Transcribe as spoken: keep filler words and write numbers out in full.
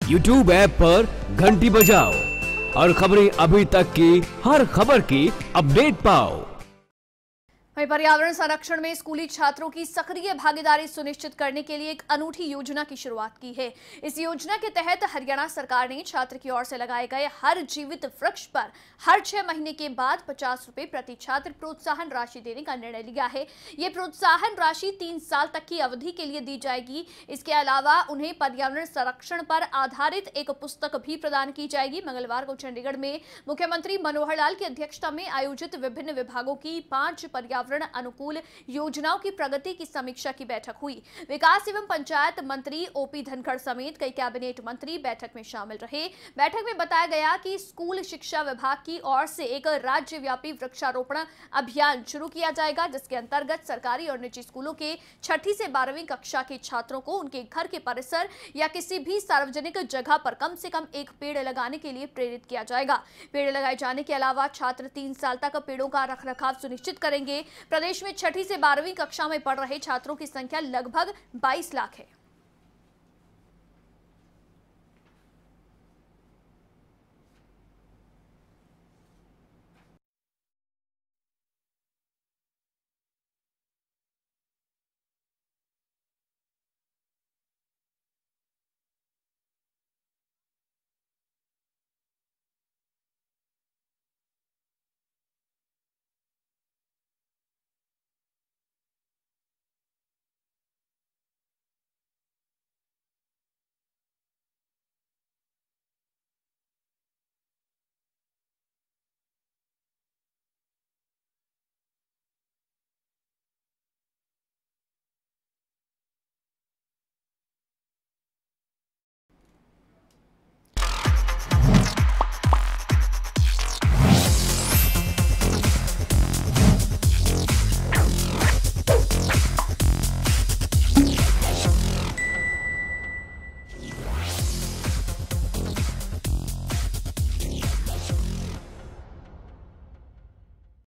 YouTube app पर घंटी बजाओ और खबरें अभी तक की हर खबर की अपडेट पाओ। वहीं पर्यावरण संरक्षण में स्कूली छात्रों की सक्रिय भागीदारी सुनिश्चित करने के लिए एक अनूठी योजना की शुरुआत की है। इस योजना के तहत हरियाणा सरकार ने छात्र की ओर से लगाए गए हर जीवित वृक्ष पर हर छह महीने के बाद पचास रुपए प्रति छात्र प्रोत्साहन राशि देने का निर्णय लिया है। ये प्रोत्साहन राशि तीन साल तक की अवधि के लिए दी जाएगी। इसके अलावा उन्हें पर्यावरण संरक्षण पर आधारित एक पुस्तक भी प्रदान की जाएगी। मंगलवार को चंडीगढ़ में मुख्यमंत्री मनोहर लाल की अध्यक्षता में आयोजित विभिन्न विभागों की पांच पर्यावरण अनुकूल योजनाओं की प्रगति की समीक्षा की बैठक हुई। विकास एवं पंचायत मंत्री ओपी धनखड़ समेत कई कैबिनेट मंत्री बैठक में शामिल रहे। बैठक में बताया गया कि स्कूल शिक्षा विभाग की ओर से एक राज्यव्यापी वृक्षारोपण अभियान शुरू किया जाएगा, जिसके अंतर्गत सरकारी और निजी स्कूलों के छठी से बारहवीं कक्षा के छात्रों को उनके घर के परिसर या किसी भी सार्वजनिक जगह पर कम से कम एक पेड़ लगाने के लिए प्रेरित किया जाएगा। पेड़ लगाए जाने के अलावा छात्र तीन साल तक पेड़ों का रखरखाव सुनिश्चित करेंगे। प्रदेश में छठी से बारहवीं कक्षा में पढ़ रहे छात्रों की संख्या लगभग बाईस लाख है।